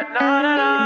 Na, na, na.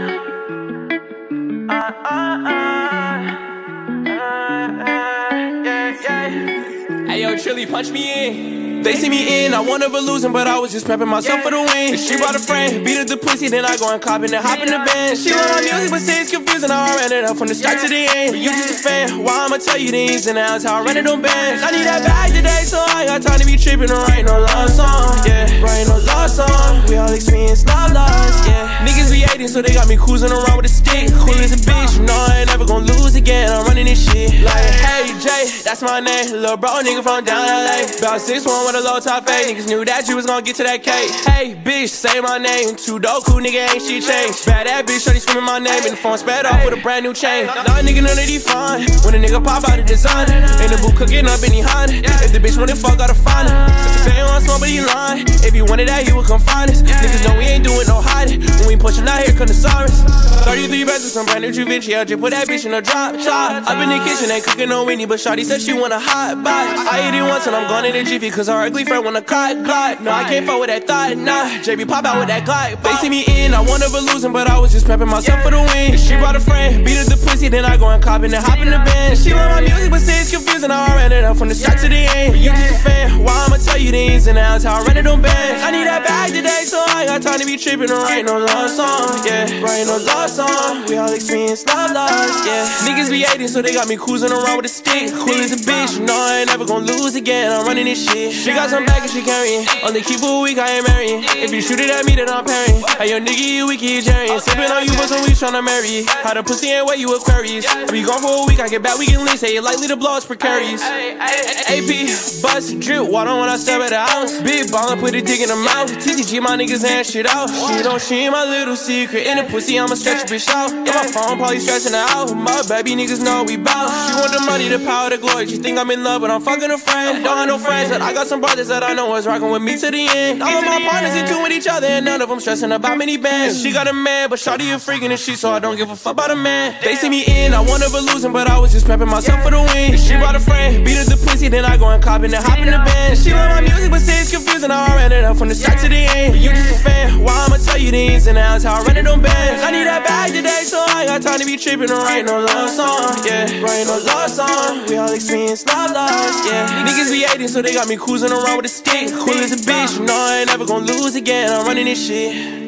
Hey yo, Trilly, punch me in. They see me in, I won never losing, but I was just prepping myself for the win. She brought a friend, beat up the pussy, then I go and cop and hop in the band. She love my music, but say it's confusing, I ran it up from the start to the end. But you just a fan, why I'ma tell you the ins and outs, how I ran it on bands. I need that bag today, so I ain't got time to be tripping or writing no love song, yeah. Writing no love song, we all experience love loss, yeah. Niggas be hating, so they got me cruising around with a stick. Cool as a bitch, you know I ain't never gonna lose again, I'm running this shit. Like, hey Jay, that's my name, little bro nigga from down LA. About 6'1" with a low top fade, niggas knew that you was gonna get to that cake. Hey bitch, say my name, too dope, cool nigga, ain't shit changed. Bad that bitch, shorty screaming my name, and the phone sped off with a brand new chain. Nah nigga, none of these fine, when a nigga pop out of designer, in the booth cooking up in the Honda. If the bitch wanna fuck, gotta find her. Say you want smoke, but he lying. If he wanted that, he would come find us. Niggas know we ain't doing no hiding, when we pushing out here, come the sirens. 33 beds with some brand new Givenchy, I just put that bitch in a drop top. Up in the kitchen, ain't cooking no Winnie, but shawty said she want a hot box. I ate it once and I'm going in the Jiffy, cause her ugly friend wanna cut Glock. No, I can't fuck with that thought, nah. JB pop out with that Glock. They see me in, I won never losing, but I was just prepping myself for the win. She brought a friend, beat up the pussy, then I go and cop and hop in the band. She love my music, but say it's confusing, I ran it up from the start to the end. But you just a fan, why I'ma tell you the ins and outs, how I ran it on bands. I need that bag today, so I ain't got time to be tripping or writing no love song, yeah. Writing no love song, we all experience love loss, yeah. Niggas be hating, so they got me cruising around with a stick. Cool as a bitch, you know I ain't never gonna lose again, I'm running this shit. She got some baggage she carrying, only keep for a week, I ain't marrying. If you shoot it at me, then I'm parrying. Hey yo nigga, you weak, you Jerry. Sippin' on you for some weeks, tryna marry you. How the pussy ain't where you Aquarius. We gone for a week, I get back, we can leave. Say it likely to blow us precarious. AP, bust, drip, water when I step at the house. Big ballin', put a dick in the mouth. TTG, my niggas and shit out. She ain't my little secret. In the pussy, I'ma stretch a bitch out. In my phone, probably stressing her out. My baby niggas know we bout. She want the money, the power, the glory. She think I'm in love, but I'm fucking a friend. Don't have no friends, but I got some brothers that I know was rockin' with me to the end. All of my partners into with each other, and none of them stressing about many bands. She got a man, but shawty a freakin' and shit, so I don't give a fuck about a man. They see me in, I won never losing, but I was just prepping myself for the win. She brought a friend, beat up the pussy, then I go and cop and hop in the band. She love my music, but say it's confusing, I ran it up from the start to the end. But you just a fan, why I'ma tell you the ins and outs, how I ran it on bands. I need that bag today, so I ain't got time to be tripping or writing no love song, yeah. Writing no love song, we all experience love loss, yeah. Niggas be hating, so they got me cruising around with a stick. Cool as a bitch, you know I ain't never gonna lose again, I'm running this shit.